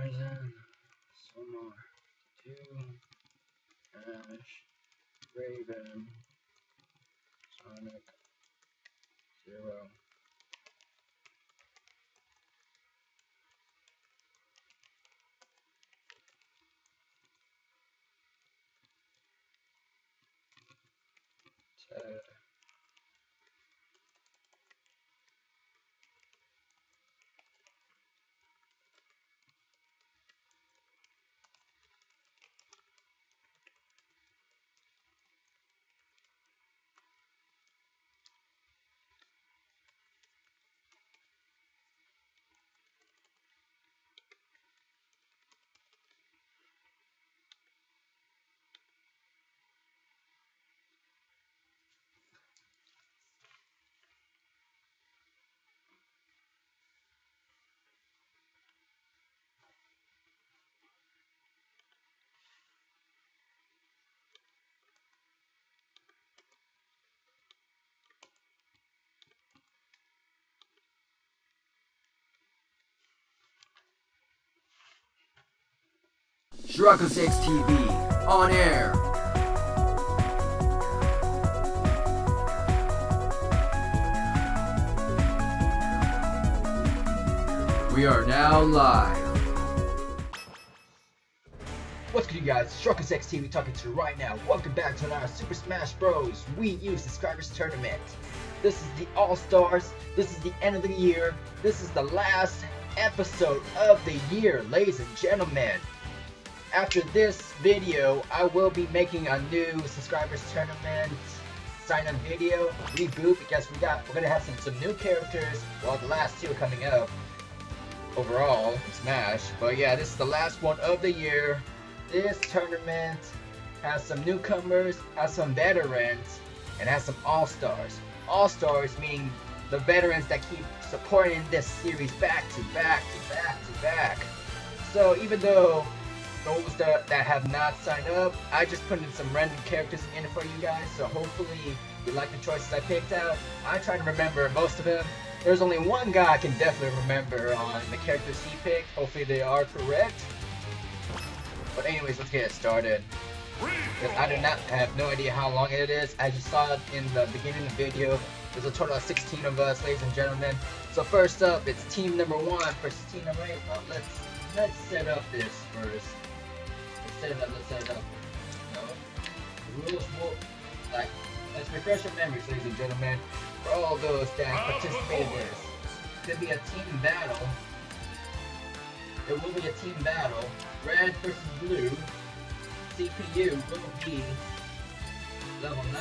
Poison, Summer, 2, Ash, Raven, Sonic, 0. Ted. Draco6 TV, on air. We are now live. What's good, you guys? Draco6 TV talking to you right now. Welcome back to another Super Smash Bros. Wii U Subscribers Tournament. This is the All-Stars. This is the end of the year. This is the last episode of the year, ladies and gentlemen. After this video, I will be making a new Subscribers Tournament sign-up video, reboot, because we're gonna have some new characters. Well, the last two are coming up overall in Smash. But yeah, this is the last one of the year. This tournament has some newcomers, has some veterans, and has some all-stars. All-stars meaning the veterans that keep supporting this series back to back to back to back. So even though those that have not signed up, I just put in some random characters in for you guys, so hopefully you like the choices I picked out. I try to remember most of them. There's only one guy I can definitely remember on the characters he picked. Hopefully they are correct. But anyways, let's get it started. Because I do not have no idea how long it is. As you saw in the beginning of the video, there's a total of 16 of us, ladies and gentlemen. So first up, it's team number 1 versus team number 8. Well, let's set up this first. Let's set it up. No. The rules will, let's refresh your memories, ladies and gentlemen. For all those that participated in this, it's gonna be a team battle. It will be a team battle. Red versus blue. CPU will be level 9.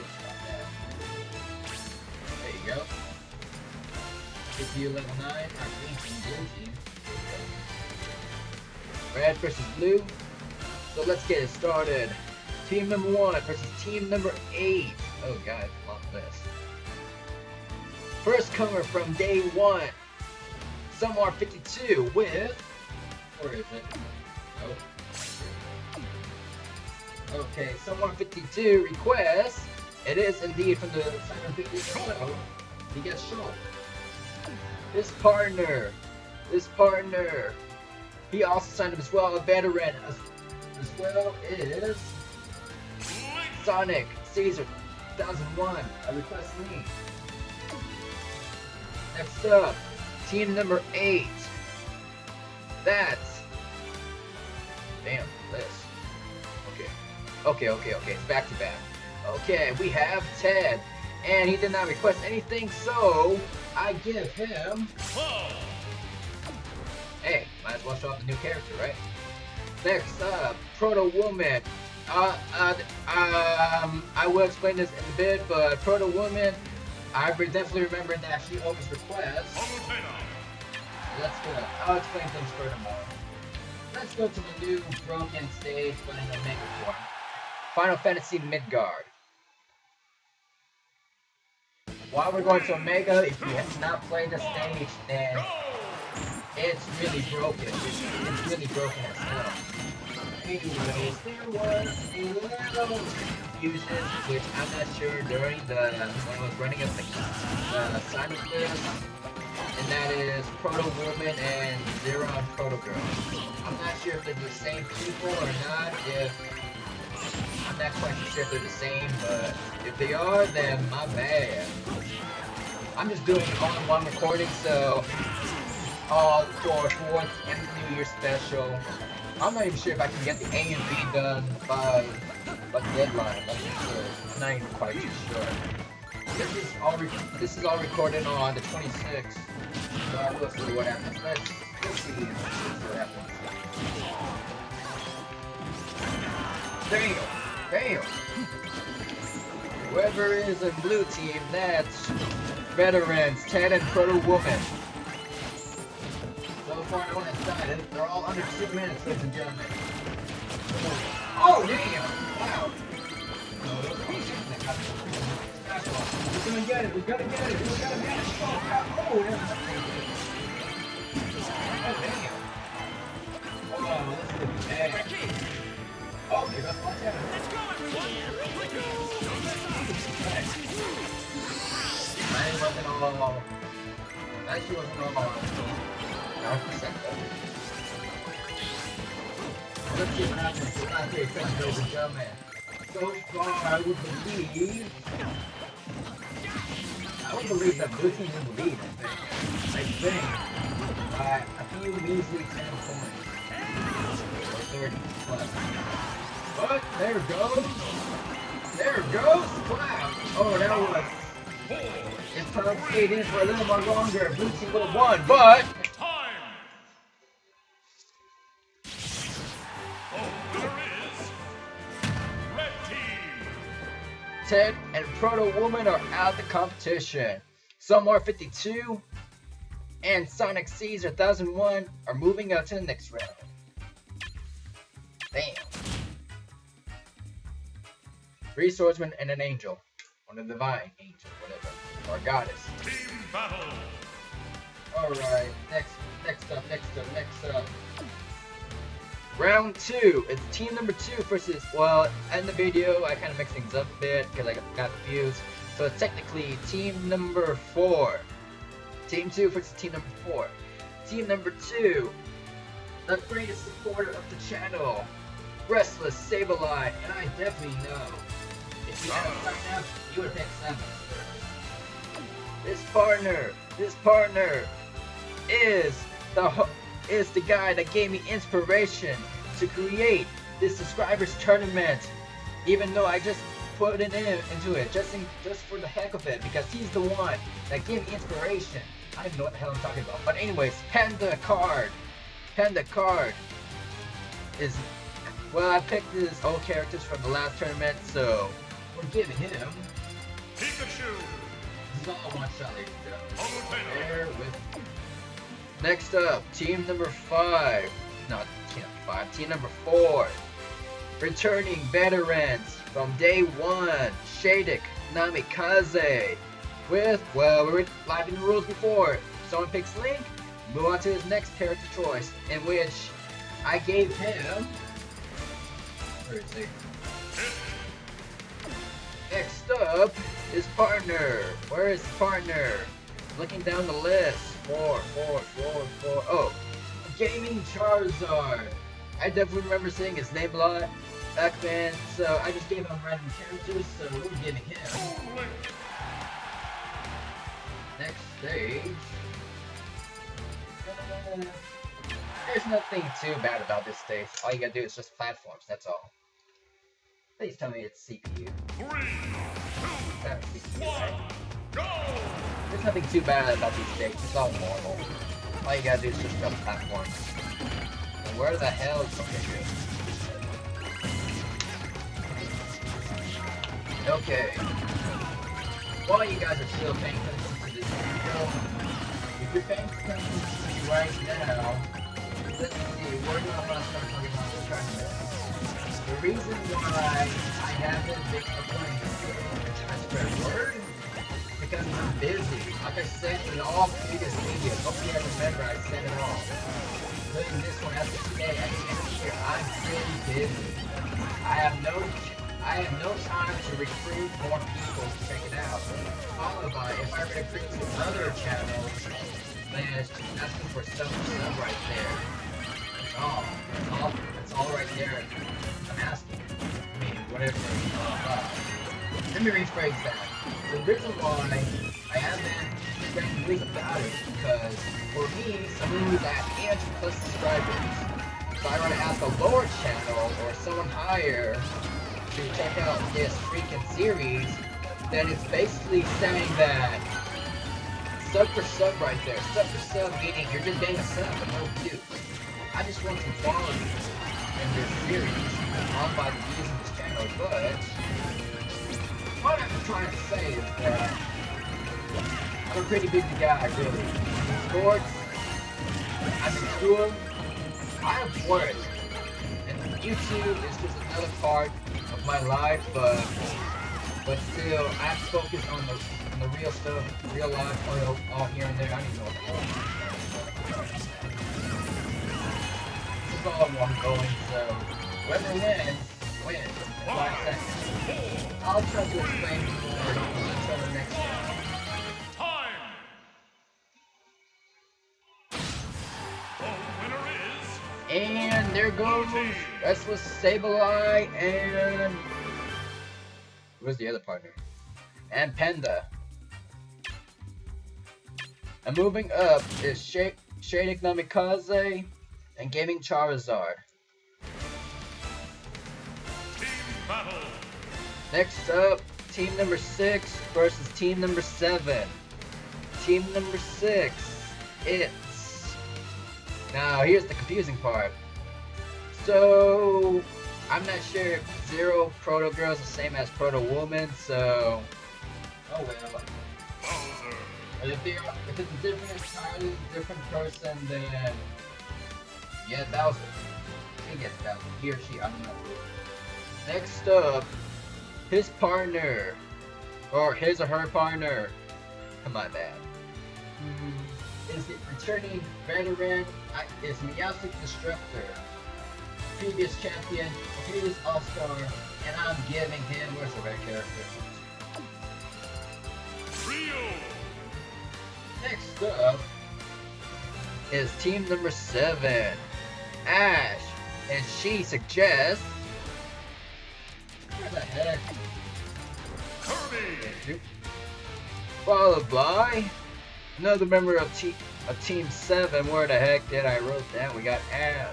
There you go. CPU level 9. Our green team, blue team. Red versus blue. So let's get it started. Team number 1 versus team number 8. Oh god, I love this. First comer from day 1. Summer52 with... Where is it? Oh. Okay, Summer52 requests. It is indeed from the sign-up video. So he gets shown. This partner. He also signed up as well, a veteran as well is Sonic Caesar 2001. I request me. Next up, team number 8. That's damn this. Okay. It's back to back. Okay, we have Ted, and he did not request anything, so I give him. Hey, might as well show off the new character, right? Next up, Proto Woman. I will explain this in a bit, but Proto Woman, I definitely remember that she always requests. Let's go. I'll explain things furthermore. Let's go to the new broken stage, but in a mega form. Final Fantasy Midgard. While we're going to Omega, if you have not played the stage, then it's really broken. It's really broken as hell. Anyways, there was a little confusion, which I'm not sure during when I was running up the sign-up list, and that is Proto Woman and Zeron Proto Girl. I'm not sure if they're the same people or not. I'm not quite sure if they're the same, but if they are, then my bad. I'm just doing an all-in-one recording, so all for 4th and the New Year special. I'm not even sure if I can get the A and B done by the deadline. I'm not even quite too sure. This is all recorded on the 26th. So we'll see what happens. Let's see what happens. Damn! Whoever is in blue team, that's veterans, Ted and Proto Woman. So far, no one inside. They're all under 2 minutes, ladies and gentlemen. Oh, damn! Wow! We're gonna get it. We gotta get it. Oh, damn! Oh, this is bad. Oh, okay, let's watch out. Let's go, everyone! Mine wasn't all. Actually, wasn't all. 9% though. Let's see what happens. It's not very fun, ladies and gentlemen. So far, I would believe that blue team is in the lead, I think. By a few measly 10 points. Or 30 plus. But, there it goes. There it goes. Wow. Oh, that was... It's time to stay in for a little more longer. Blue team would have won, but... Ted and Proto Woman are out of the competition. Somewhere 52 and Sonic Caesar 1001 are moving out to the next round. Damn. 3 swordsmen and an angel. Or a divine angel, whatever. Or a goddess. Team battle. Alright, next up. Round 2, it's team number 2 versus, well, in the video, I kind of mixed things up a bit because I got confused. So it's technically team number 4. Team 2 versus team number 4. Team number 2, the greatest supporter of the channel, Restless Sableye, and I definitely know if you hadn't signed up, you would have picked 7. This partner is the guy that gave me inspiration to create this subscribers tournament, even though I just put it into it just for the heck of it, because he's the one that gave me inspiration. I don't even know what the hell I'm talking about, but anyways, Panda Card is, well, I picked his old characters from the last tournament, so we're giving him Pikachu. This is all one shot, ladies and gentlemen. Volcano. Bear with me. Next up, team number 5. Not team number 5, team number 4. Returning veterans from day 1, Shadek Namikaze. With, well, we were live in the rules before. If someone picks Link, move on to his next character choice, in which I gave him... Where is he? Next up, his partner. Where is his partner? Looking down the list. 4. Oh, Gaming Charizard. I definitely remember seeing his name a lot back then, so I just gave him random characters, so we're giving him. Next stage. There's nothing too bad about this stage. All you gotta do is just platforms, that's all. Please tell me it's CPU. 3, 2, That's CPU, 1, right? go! There's nothing too bad about these stages, it's all normal. All you gotta do is just jump platforms. And where the hell is okay. While you guys are still paying attention to this video, if you're paying attention to me right now, let's see, we're gonna want to start talking about the tournament. The reason why I haven't been uploading this video, I spread word, because I'm busy. Like I said in all previous videos, hope you guys remember I said it all. Including this one after today, at the end of the year, I'm really busy. I have no time to recruit more people to check it out. Followed by, if I recruit to other channels, Slash, just asking for some stuff right there. That's all right there. I'm asking. I mean, whatever. Let me rephrase that. The reason why I haven't spent weeks about it is because for me, someone who's at 800 plus subscribers, if I were to ask a lower channel or someone higher to check out this freaking series, then it's basically saying that sub for sub right there. Sub for sub meaning you're just getting a sub and no views. I just want some quality in this series on by the views of this channel, but what I'm trying to say is that I'm a pretty busy guy, really. In sports, I'm in school, I have work, and YouTube is just another part of my life, but still, I have to focus on the real stuff, real life, all here and there. I don't even know what the hell I'm doing. This is all I'm going, so whoever wins. That's why I say. I'll try to explain more until the next one. Time! The winner is... And there goes Restless Sableye and... Where's the other partner? And Panda. And moving up is Shading Namikaze and Gaming Charizard. Team battle! Next up, team number 6 versus team number 7. Team number 6, it's... Now, here's the confusing part. So, I'm not sure if Zero Proto Girl is the same as Proto Woman, so... Oh well. Bowser! If it's a entirely different person, then... Yeah, Bowser. He gets Bowser. He or she, I don't know. Next up, his partner, or his or her partner, my bad, is the returning veteran, is Meowstic Destructor, previous champion, previous all-star, and I'm giving him, where's the red character? Rio! Next up is team number 7, Ash, and she suggests, where the heck? Kirby! Followed by another member of Team 7. Where the heck did I wrote that? We got Ash.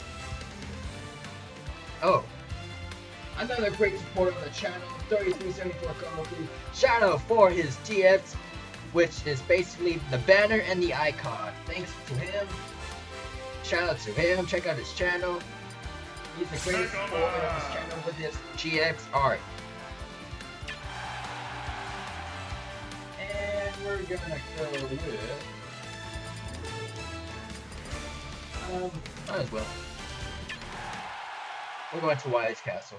Oh, another great supporter of the channel, 3374 Konoku. Shout out for his GX, which is basically the banner and the icon. Thanks to him. Shout out to him. Check out his channel. He's the greatest supporter of this channel with his GX art. And we're gonna go with... might as well. We're going to Wise Castle.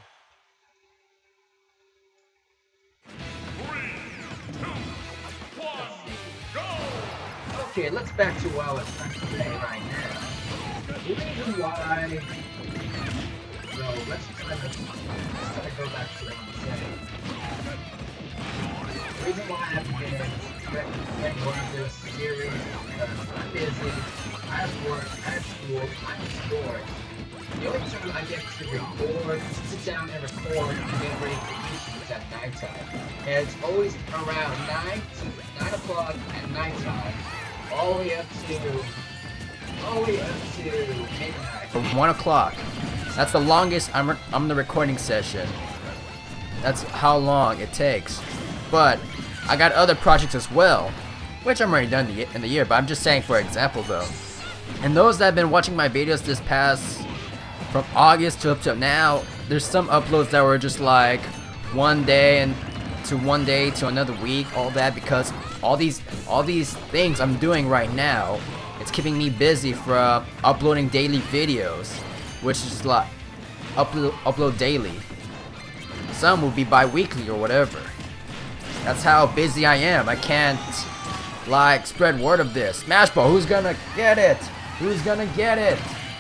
3, 2, 1, go! Okay, let's back to what I was trying to say right now. The reason why... So let's try to go back to what I'm saying. The reason why I haven't been one of this series because I'm busy, I have work, I have school, I'm in sports. The only time I get to record, sit down and record and get ready for YouTube is at nighttime. And it's always around 9 o'clock at nighttime, all the way up to midnight. 1 o'clock. That's the longest I'm the recording session. That's how long it takes. But I got other projects as well, which I'm already done in the year, but I'm just saying for example though. And those that have been watching my videos this past, from August to up to now, there's some uploads that were just like one day to another week, all that, because all these things I'm doing right now, it's keeping me busy from uploading daily videos, which is like upload daily. Some will be bi-weekly or whatever. That's how busy I am. I can't like spread word of this. Smash Ball, who's gonna get it? Who's gonna get it?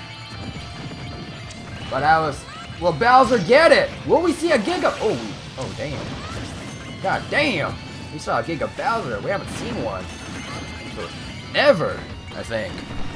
But will Bowser get it? Will we see a Giga? Oh damn. God damn. We saw a Giga Bowser. We haven't seen one forever. I think.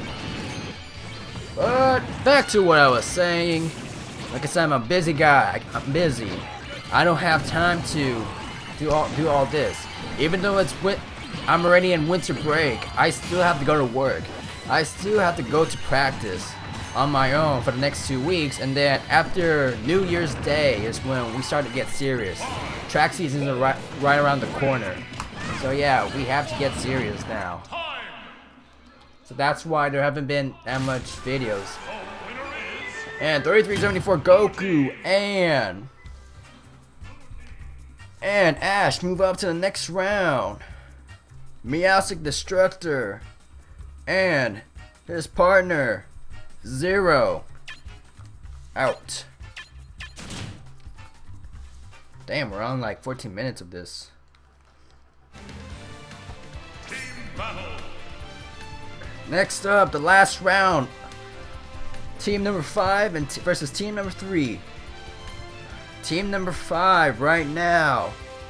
But back to what I was saying. Like I said, I'm a busy guy. I'm busy. I don't have time to do all this. Even though I'm already in winter break, I still have to go to work. I still have to go to practice on my own for the next 2 weeks, and then after New Year's Day is when we start to get serious. Track seasons are right around the corner. So yeah, we have to get serious now. So that's why there haven't been that much videos. And 3374 Goku and Ash move up to the next round. Meowstic Destructor and his partner Zero out. Damn, we're on like 14 minutes of this. Team battle. Next up, the last round. Team number 5 versus team number 3. Team number 5 right now.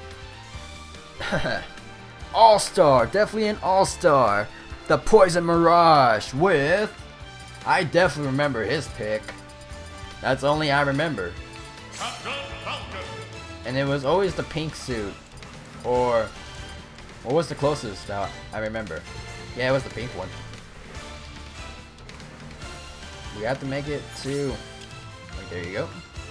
All-Star, definitely an All-Star. The Poison Mirage with... I definitely remember his pick. That's only I remember. Captain Falcon. And it was always the pink suit. Or... what was the closest that I remember? Yeah, it was the pink one. We have to make it to... like, there you go.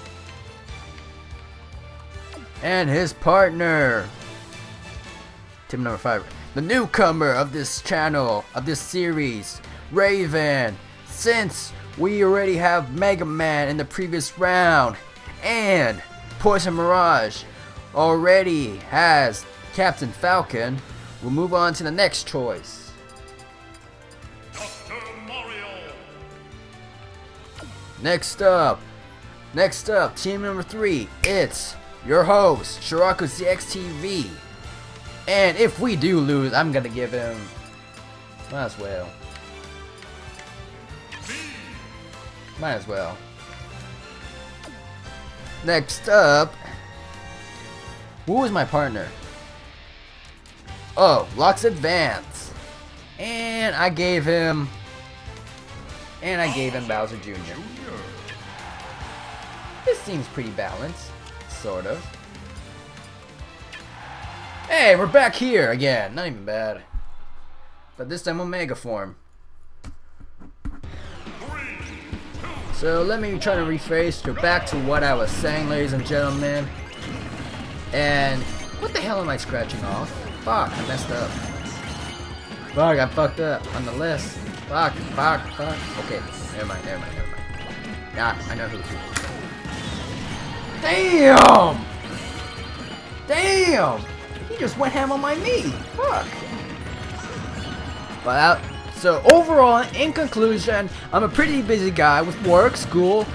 And his partner. Team number 5. The newcomer of this channel, of this series, Raven. Since we already have Mega Man in the previous round, and Poison Mirage already has Captain Falcon, we'll move on to the next choice. Dr. Mario. Next up, team number 3, it's your host, Shiraku ZXTV. And if we do lose, I'm gonna give him, might as well. Might as well. Next up, who was my partner? Oh, Lux Advance. And I gave him Bowser Jr. This seems pretty balanced, sort of. Hey, we're back here again. Not even bad. But this time Omega form. So let me try to rephrase to back to what I was saying, ladies and gentlemen. And what the hell am I scratching off? Fuck, I messed up. Fuck, I fucked up on the list. Fuck. Okay, never mind. Nah, I know who. Damn! He just went ham on my knee. Fuck. But so overall, in conclusion, I'm a pretty busy guy with work, school,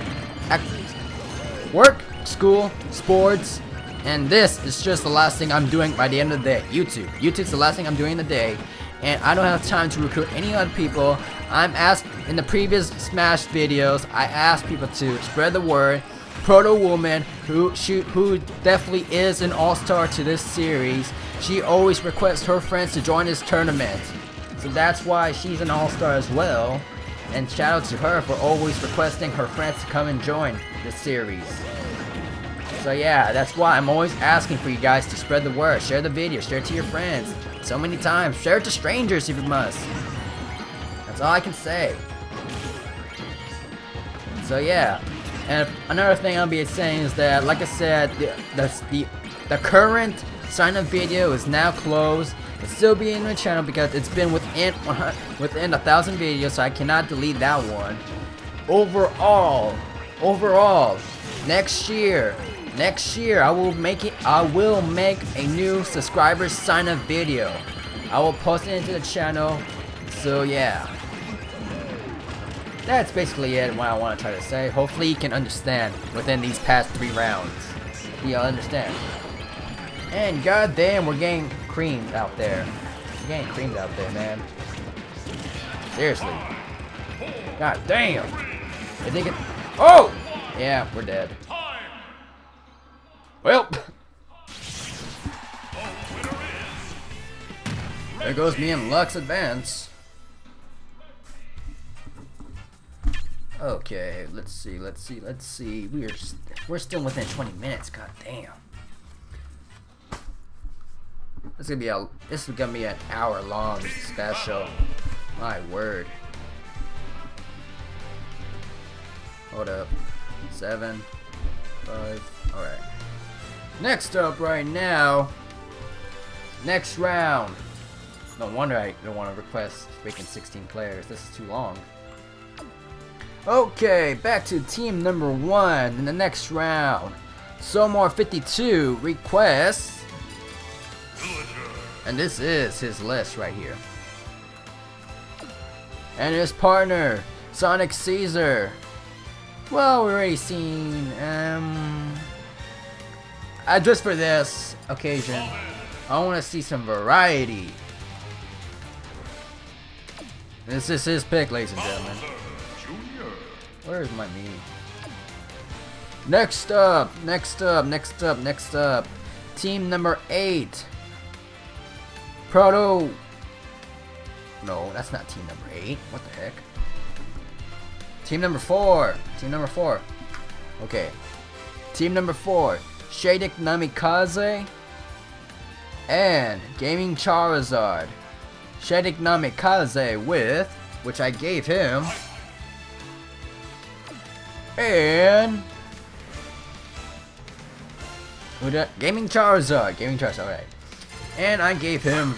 sports, and this is just the last thing I'm doing by the end of the day. YouTube's the last thing I'm doing in the day, and I don't have time to recruit any other people. I'm asked in the previous Smash videos, I asked people to spread the word. Proto Woman, who definitely is an all-star to this series, she always requests her friends to join this tournament. So that's why she's an all-star as well. And shout out to her for always requesting her friends to come and join this series. So yeah, that's why I'm always asking for you guys to spread the word. Share the video, share it to your friends. So many times. Share it to strangers if you must. That's all I can say. So yeah. And another thing I'll be saying is that, like I said, the current sign-up video is now closed. It's still being in the channel because it's been within 1,000 videos, so I cannot delete that one. Overall, next year I will make a new subscribers sign-up video. I will post it into the channel. So yeah. That's basically it, what I want to try to say. Hopefully you can understand within these past 3 rounds. You'll understand. And goddamn, we're getting creamed out there. We're getting creamed out there, man. Seriously. God damn. I think it... Oh! Yeah, we're dead. Well. There goes me and Lux Advance. Okay, let's see. We're still within 20 minutes. God damn. This is gonna be an hour long special. My word. Hold up. 7, 5. All right. Next up, right now. Next round. No wonder I don't want to request freaking 16 players. This is too long. Okay, back to team number 1 in the next round. Somar 52 requests, and this is his list right here. And his partner, Sonic Caesar. Well, we already seen. Just for this occasion, I want to see some variety. This is his pick, ladies and gentlemen. Where's my me? Next up. Team number 8. Proto. No, that's not team number 8. What the heck? Team number 4. Okay. Team number 4. Shadic Namikaze and Gaming Charizard. Shadic Namikaze with, which I gave him, and Gaming Charizard, alright. And I gave him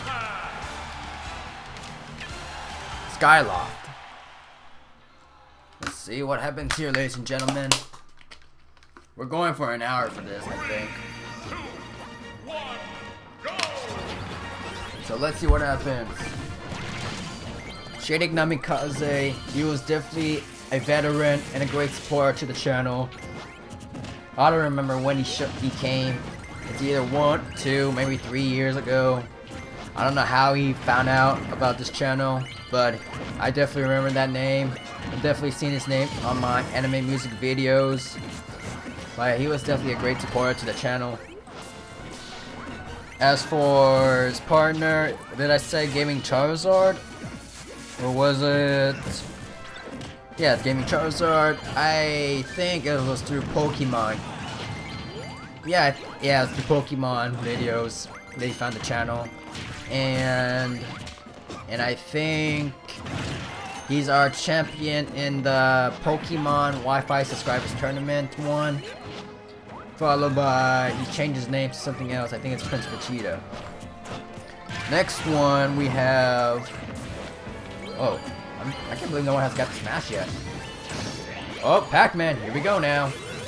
Skyloft. Let's see what happens here, ladies and gentlemen. We're going for an hour for this, I think. 2, 1, go! So let's see what happens. Shadic Namikaze, he was definitely a veteran and a great supporter to the channel. I don't remember when he came. It's either 1, 2, maybe 3 years ago. I don't know how he found out about this channel, but I definitely remember that name. I've definitely seen his name on my anime music videos. But he was definitely a great supporter to the channel. As for his partner, did I say Gaming Charizard? Or was it... Yeah, Gaming Charizard. I think it was through Pokemon. Yeah, it's through Pokemon videos. They found the channel. And I think he's our champion in the Pokemon Wi-Fi subscribers tournament one. Followed by, he changed his name to something else. I think it's Prince Vegeta. Next one we have. Oh, I can't believe no one has got the Smash yet. Oh, Pac-Man, here we go now.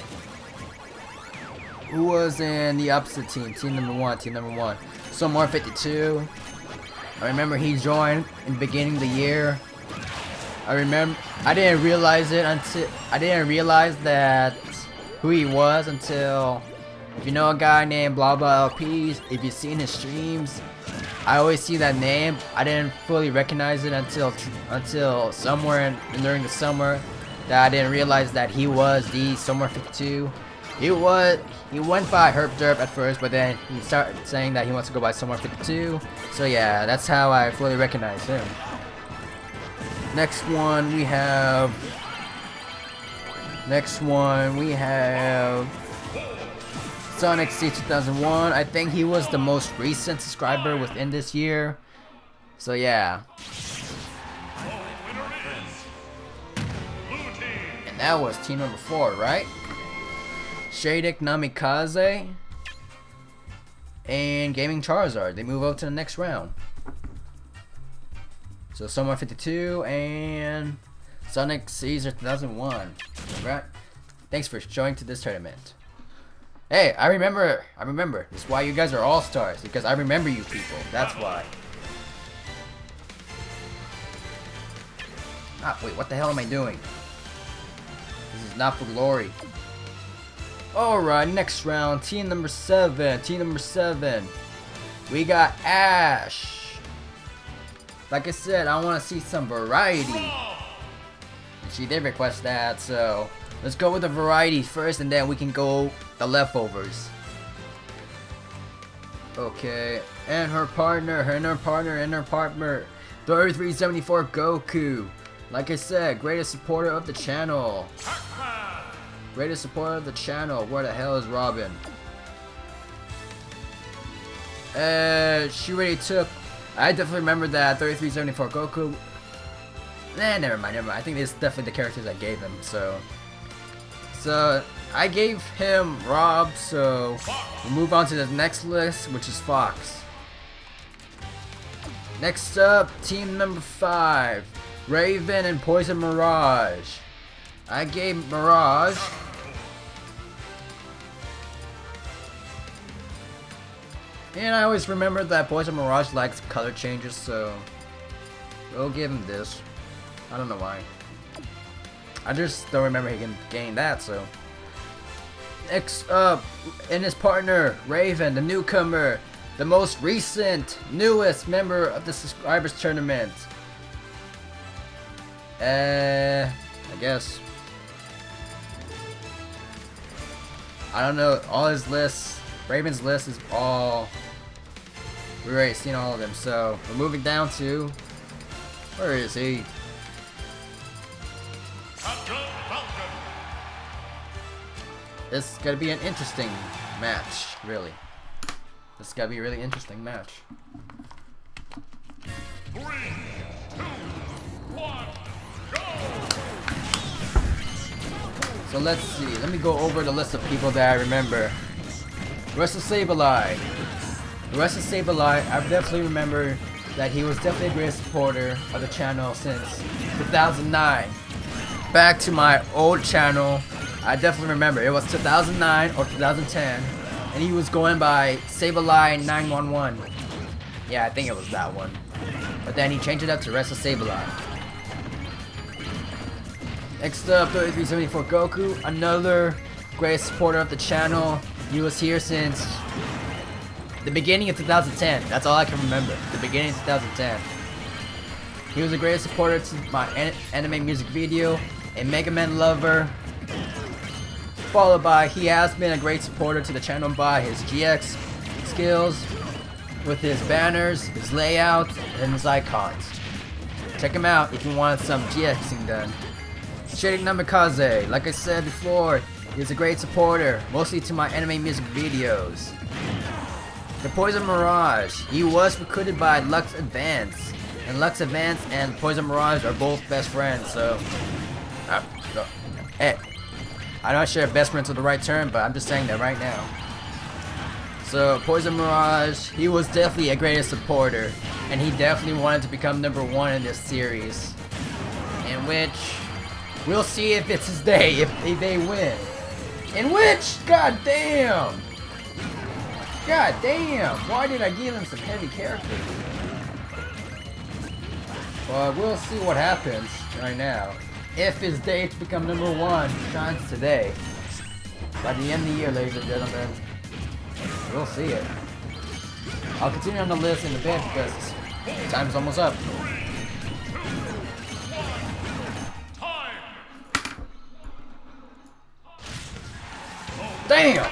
Who was in the opposite team? Team number 1. Somar 52. I remember he joined in the beginning of the year. I didn't realize that who he was until, if you know a guy named Blah Blah LPs, if you've seen his streams, I always see that name. I didn't fully recognize it until somewhere during the summer that I didn't realize that he was the Somar 52. He went by Herb Derp at first, but then he started saying that he wants to go by Somar 52. So yeah, that's how I fully recognized him. Next one we have Sonic C 2001. I think he was the most recent subscriber within this year. So yeah. And that was team number 4, right? Shadic Namikaze and Gaming Charizard. They move up to the next round. So Somar 52 and Sonic Caesar 2001. Right? Thanks for showing to this tournament. Hey, I remember. That's why you guys are all-stars, because I remember you people. That's why. Ah, wait, what the hell am I doing? This is not for glory. Alright, next round, team number 7. We got Ash. Like I said, I want to see some variety. She did request that, so let's go with the variety first, and then we can go the leftovers. Okay, and her partner, 3374 Goku. Like I said, greatest supporter of the channel. Greatest supporter of the channel. Where the hell is Robin? She already took. I definitely remember that 3374 Goku. Nah, never mind. I think this is definitely the characters I gave him. So I gave him Rob. So we'll move on to the next list, which is Fox. Next up, team number 5, Raven and Poison Mirage. I gave Mirage. And I always remember that Poison Mirage likes color changes, so we'll give him this. I don't know why. I just don't remember he can gain that, so. Next up, and his partner, Raven, the newcomer, the most recent, newest member of the subscribers tournament. I guess. I don't know, all his lists, Raven's list is all, we've already seen all of them, so we're moving down to, where is he? This is gonna be an interesting match, really. This is gonna be a really interesting match. 3, 2, 1, go! So let's see, let me go over the list of people that I remember. Russell Sableye. Russell Sableye, I definitely remember that he was definitely a great supporter of the channel since 2009. Back to my old channel, I definitely remember it was 2009 or 2010, and he was going by Sableye 911. Yeah, I think it was that one. But then he changed it up to Russell Sableye. Next up, 3374 Goku, another great supporter of the channel. He was here since the beginning of 2010. That's all I can remember. The beginning of 2010. He was a great supporter to my anime music video, a Mega Man lover. Followed by, he has been a great supporter to the channel by his GX skills, with his banners, his layout, and his icons. Check him out if you want some GXing done. Shading Namikaze, like I said before, he's a great supporter, mostly to my anime music videos. The Poison Mirage, he was recruited by Lux Advance, and Lux Advance and Poison Mirage are both best friends, so. Hey, I'm not sure if best friends are the right term, but I'm just saying that right now. So, Poison Mirage, he was definitely a greatest supporter, and he definitely wanted to become #1 in this series. In which, we'll see if it's his day, if they win. In which, god damn, why did I give him some heavy characters? Well, we'll see what happens right now. If his day to become #1 shines today, by the end of the year, ladies and gentlemen, we'll see it. I'll continue on the list in a bit because time's almost up. Damn!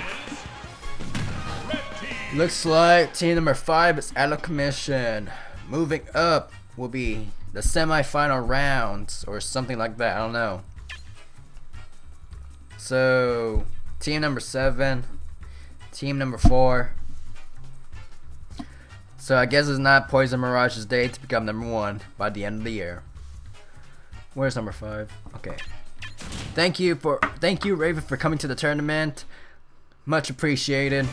Looks like team number 5 is out of commission. Moving up will be the semi-final rounds or something like that. I don't know. So, team number 7, team number 4. So I guess it's not Poison Mirage's day to become #1 by the end of the year. Where's number 5? Okay. Thank you Raven for coming to the tournament. Much appreciated.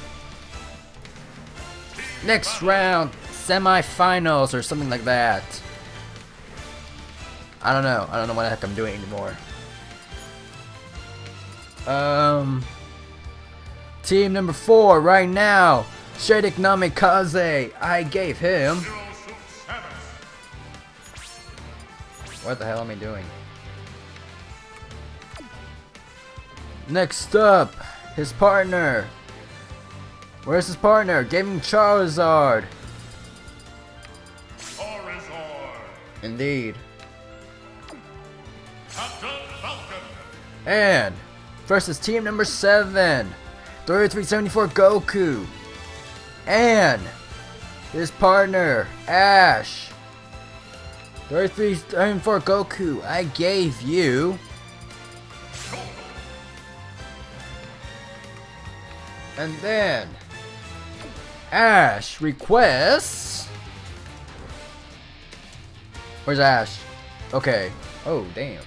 Next round, semi-finals or something like that. I don't know what the heck I'm doing anymore. Team number 4 right now, Shading Namikaze. I gave him. What the hell am I doing? Next up, his partner. Where's his partner? Gave him Charizard. Indeed. And versus team number 7, 3374 Goku, and his partner Ash. 33 turn for Goku. I gave you. And then Ash requests. Where's Ash? Okay. Oh, damn.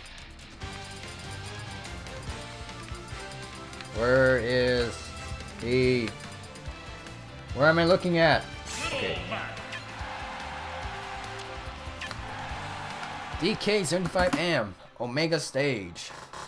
Where is he? Where am I looking at? Okay. DK75M Omega Stage.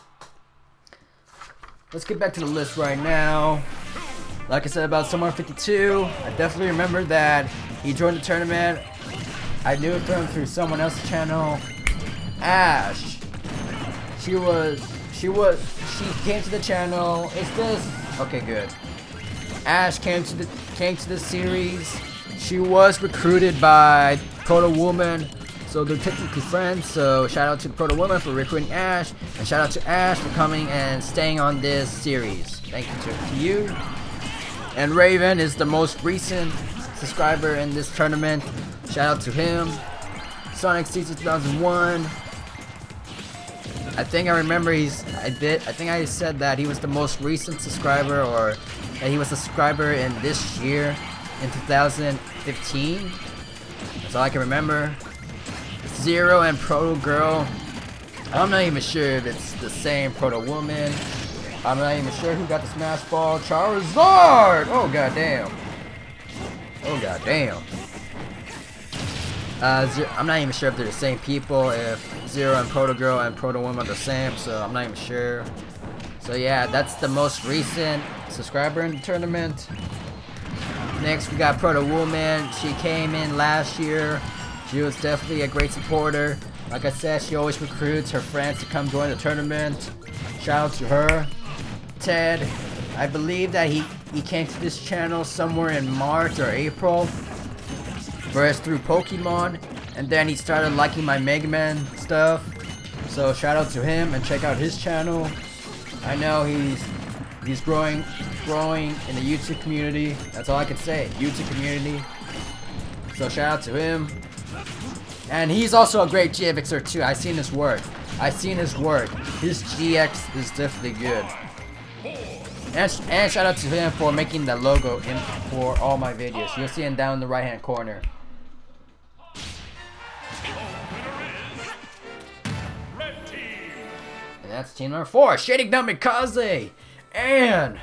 Let's get back to the list right now. Like I said about Summer 52, I definitely remember that he joined the tournament. I knew him through someone else's channel. Ash. She came to the channel. Is this okay? Good. Ash came to the series. She was recruited by Proto Woman, so they're technically friends. So shout out to the Proto Woman for recruiting Ash, and shout out to Ash for coming and staying on this series. Thank you to you. And Raven is the most recent subscriber in this tournament. Shout out to him. Sonic Season 2001. I think I remember I think I said that he was the most recent subscriber, or that he was a subscriber in this year, in 2015. That's all I can remember. Zero and Proto Girl. I'm not even sure if it's the same Proto Woman. I'm not even sure who got the Smash Ball. Charizard! Oh goddamn. Oh goddamn. I'm not even sure if they're the same people, if Zero and Proto Girl and Proto Woman are the same, so I'm not even sure. So yeah, that's the most recent subscriber in the tournament. Next we got Proto Woman. She came in last year. She was definitely a great supporter. Like I said, she always recruits her friends to come join the tournament. Shout out to her. Ted, I believe that he came to this channel somewhere in March or April. First through Pokemon, and then he started liking my Mega Man stuff. So shout out to him and check out his channel. I know he's growing in the YouTube community. That's all I can say. YouTube community. So shout out to him. And he's also a great GXer too. I've seen his work. His GX is definitely good. And shout out to him for making the logo for all my videos. You'll see him down in the right hand corner. And that's team number 4, Shady Namikaze and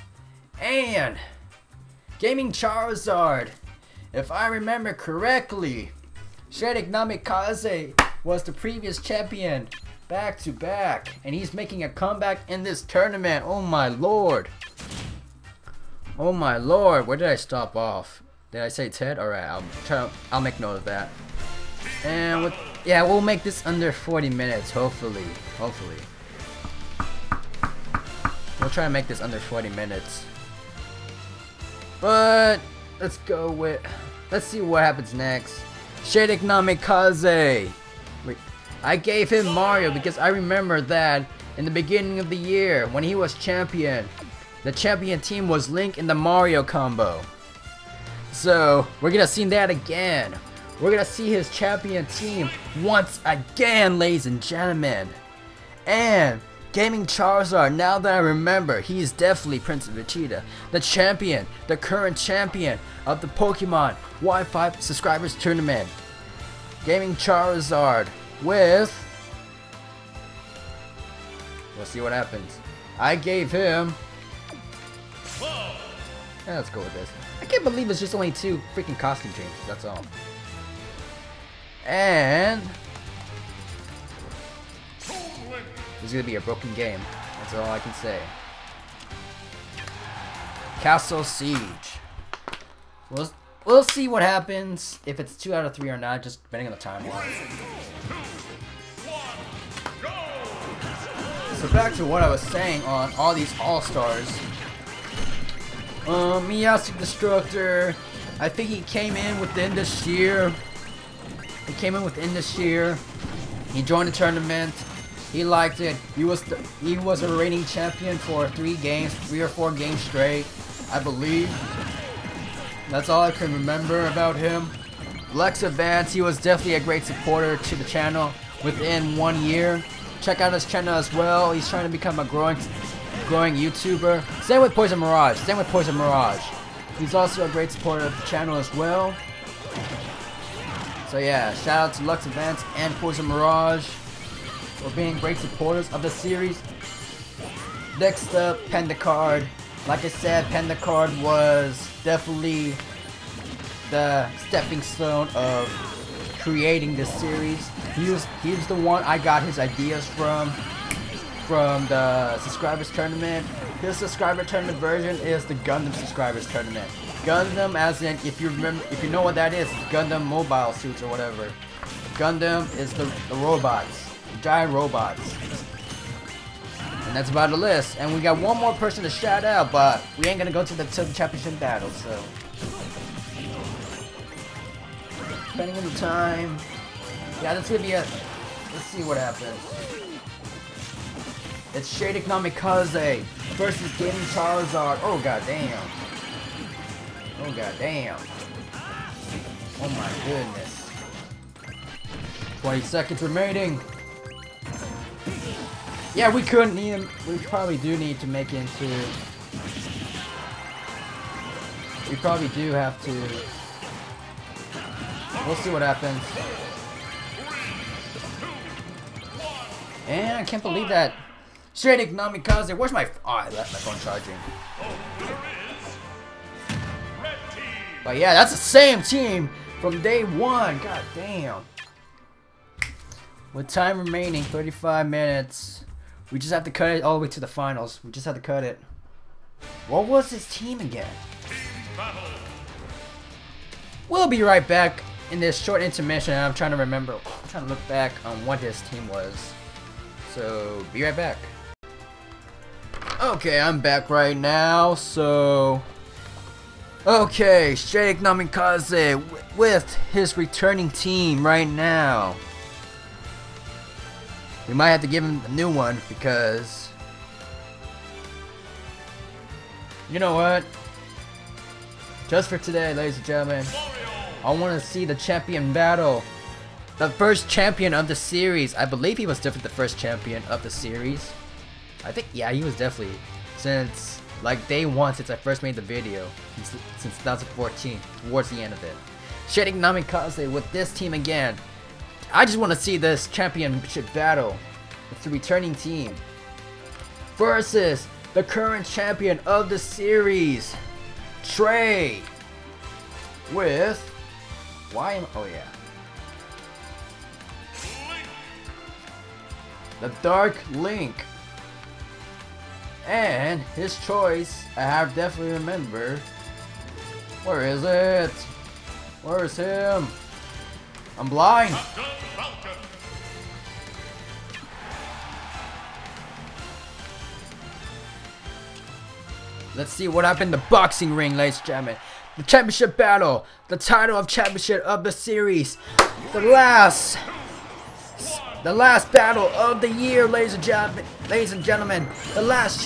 Gaming Charizard. If I remember correctly, Shady Namikaze was the previous champion back to back, and he's making a comeback in this tournament. Oh my lord. Oh my lord. Where did I stop off? Did I say Ted? Alright, I'll make note of that. And yeah, we'll make this under 40 minutes, hopefully. We'll try to make this under 40 minutes. But let's see what happens next. Shady Namikaze. I gave him Mario because I remember that in the beginning of the year when he was champion, the champion team was Link in the Mario combo. So we're gonna see that again. We're gonna see his champion team once again, ladies and gentlemen. And Gaming Charizard, now that I remember, he is definitely Prince Vegeta, the champion, the current champion of the Pokemon Y5 Subscribers Tournament. Gaming Charizard with... We'll see what happens. I gave him... Yeah, let's go with this. I can't believe it's just only 2 freaking costume changes, that's all. And... It's gonna be a broken game. That's all I can say. Castle Siege. We'll see what happens, if it's 2 out of 3 or not, just depending on the timeline. So back to what I was saying on all these All-Stars. Miyasuke Destructor, I think he came in within this year. He joined the tournament. He liked it. He was a reigning champion for 3 or 4 games straight, I believe. That's all I can remember about him. Lex Advance, he was definitely a great supporter to the channel within 1 year. Check out his channel as well. He's trying to become a growing YouTuber. Same with Poison Mirage. He's also a great supporter of the channel as well. So yeah, shout out to Lux Advance and Poison Mirage for being great supporters of the series. Next up, Pendacard. Like I said, Pendacard was definitely the stepping stone of creating this series. He was the one I got his ideas from the subscribers tournament. His subscriber tournament version is the Gundam subscribers tournament. Gundam, as in, if you know what that is, Gundam mobile suits or whatever. Gundam is the robots, the giant robots. And that's about the list. And we got one more person to shout out, but we ain't gonna go to the championship battle, so. Depending on the time. Yeah, that's gonna be a. Let's see what happens. It's Shade Namikaze versus Gaming Charizard. Oh goddamn. Oh goddamn. Oh my goodness. 20 seconds remaining. Yeah, we couldn't even. We probably do need to make it into. We probably do have to. We'll see what happens. And I can't believe that. Shade Namikaze. Where's my? Oh, I left my phone charging. But yeah, that's the same team from day one. God damn. With time remaining, 35 minutes. We just have to cut it all the way to the finals. We just have to cut it. What was his team again? We'll be right back in this short intermission. I'm trying to remember. I'm trying to look back on what his team was. So, be right back. Okay, I'm back right now. So, okay, Shade Namikaze with his returning team right now. We might have to give him a new one because, you know what? Just for today, ladies and gentlemen, I want to see the champion battle. The first champion of the series. I believe he was definitely the first champion of the series. I think, yeah, he was definitely, since like day one, since I first made the video, since 2014, towards the end of it. Shade Namikaze with this team again. I just want to see this championship battle with the returning team versus the current champion of the series, Trey, with oh yeah, the Dark Link. And his choice, I have definitely remembered. Where is it? Where is him? I'm blind. Let's see what happened in the boxing ring, ladies and gentlemen. The championship battle, the title of championship of the series, the last battle of the year, ladies and gentlemen, the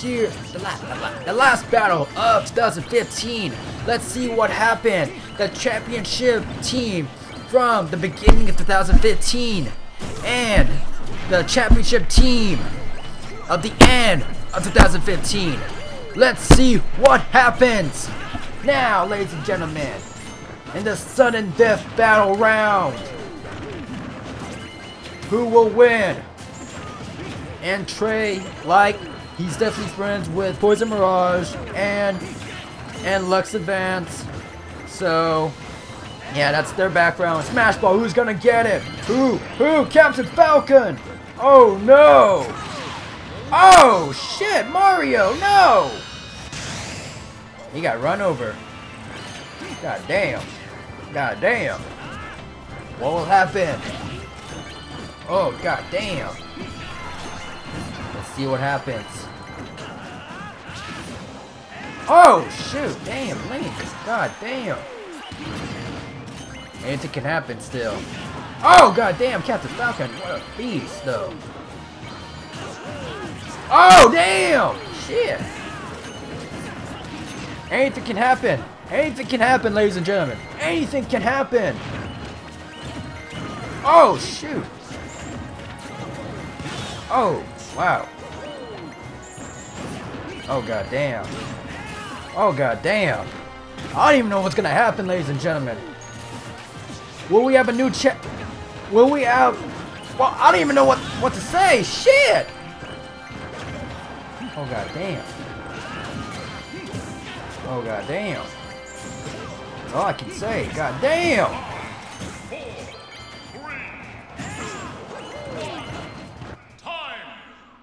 last battle of 2015. Let's see what happened. The championship team from the beginning of 2015 and the championship team of the end of 2015. Let's see what happens now, ladies and gentlemen, in the sudden death battle round. Who will win? And Trey, like, he's definitely friends with Poison Mirage and Lux Advance. So, yeah, that's their background. Smash Ball, who's gonna get it? Who? Captain Falcon! Oh no! Oh shit, Mario, no! He got run over. God damn. God damn. What will happen? Oh god damn. Let's see what happens. Oh shoot, damn, Link. God damn. Anything can happen still. Oh god damn, Captain Falcon. What a beast though. Oh damn! Shit! Anything can happen! Anything can happen, ladies and gentlemen! Anything can happen! Oh, shoot. Oh, wow. Oh, god damn. Oh, god damn. I don't even know what's gonna happen, ladies and gentlemen. Will we have a new chat? Will we have... Well, I don't even know what to say. Shit! Oh, god damn. Oh, god damn. That's all I can say. God damn! 4, 3, 2, 1. Time.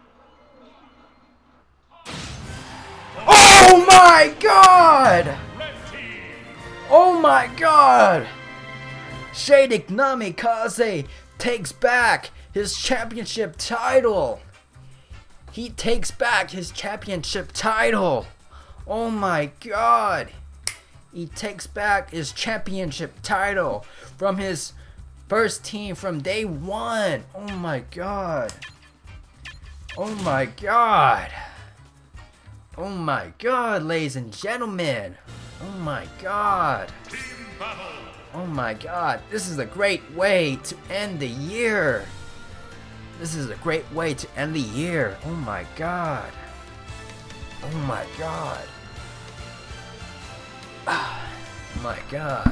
Oh my god! Red team. Oh my god! Shade Namikaze takes back his championship title. He takes back his championship title. Oh my god. He takes back his championship title from his first team from day one. Oh my god. Oh my god. Oh my god, ladies and gentlemen. Oh my god. Team battle. Oh my god. This is a great way to end the year. This is a great way to end the year. Oh my god. Oh my god. Oh my god.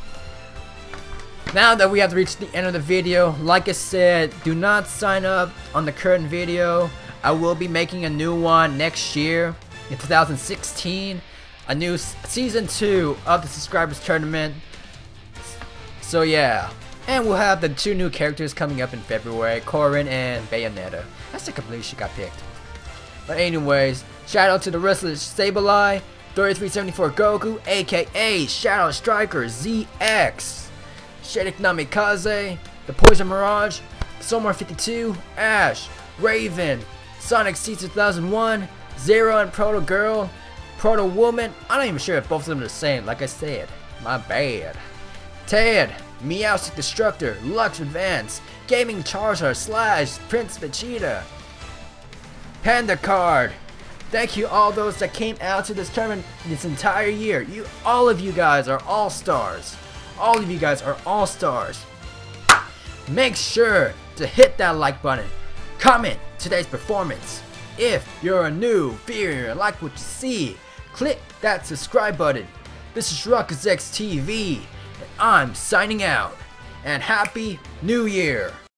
Now that we have reached the end of the video, like I said, do not sign up on the current video. I will be making a new one next year in 2016. A new season 2 of the Subscribers Tournament. So yeah. And we'll have the 2 new characters coming up in February, Corrin and Bayonetta. That's the complete she got picked. But anyways, shout out to the wrestler Sableye, 3374 Goku, aka Shadow Striker ZX, Shade Namikaze, the Poison Mirage, Somewhere 52, Ash, Raven, Sonic C2001, Zero and Proto Girl, Proto Woman. I'm not even sure if both of them are the same, like I said. My bad. Ted, Meowstic Destructor, Lux Advance, Gaming Charizard Slash, Prince Vegeta, Panda Card. Thank you all those that came out to this tournament this entire year. All of you guys are all-stars. All of you guys are all-stars. Make sure to hit that like button. Comment today's performance. If you're a new viewer and like what you see, click that subscribe button. This is Ruckus X TV. I'm signing out, and Happy New Year!